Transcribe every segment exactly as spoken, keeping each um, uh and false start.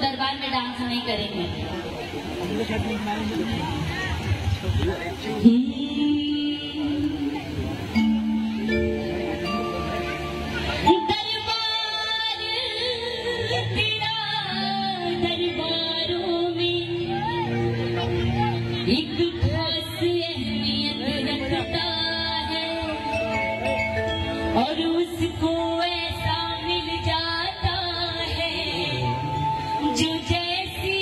दरबार में डांस नहीं करेंगे। और उसको ऐसा मिल जाता है जो जैसी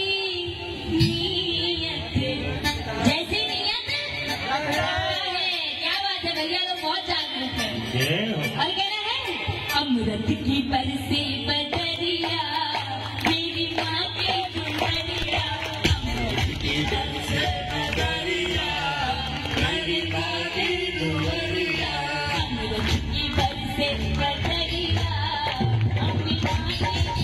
नीयत जैसी नीयत है। क्या बात है भैया, लोग बहुत जागरूक है। और कह रहा है अमृत की बरसे बदरिया मेरी माँ के चुनरिया, अमृत की बरसे बदरिया मेरी माँ की चुनरिया, अमृत की बरसे बदरिया मेरी माँ की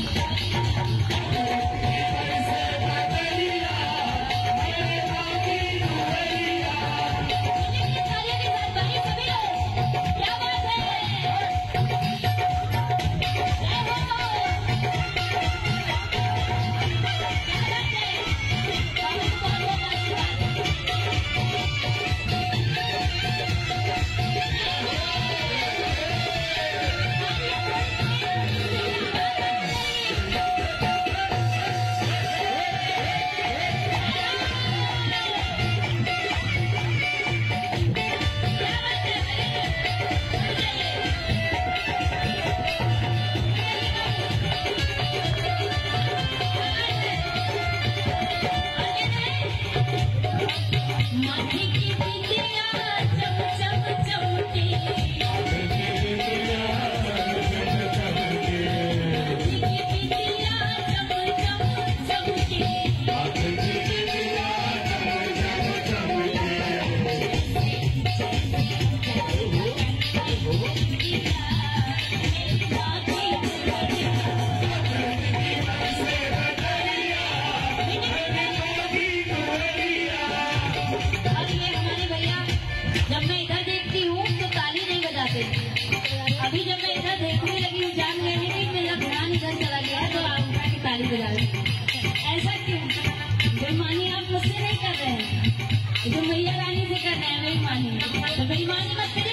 अभी जब मैं इधर देखने लगी हूँ, जान गई कि मेरा ध्यान इधर चला गया तो आप उठा के ताली बजा रहे। ऐसा क्यों? बेईमानी आप मुझसे नहीं कर रहे हैं, तो मैया रानी से कर रहे हैं बेईमानी। तो बेईमानी मत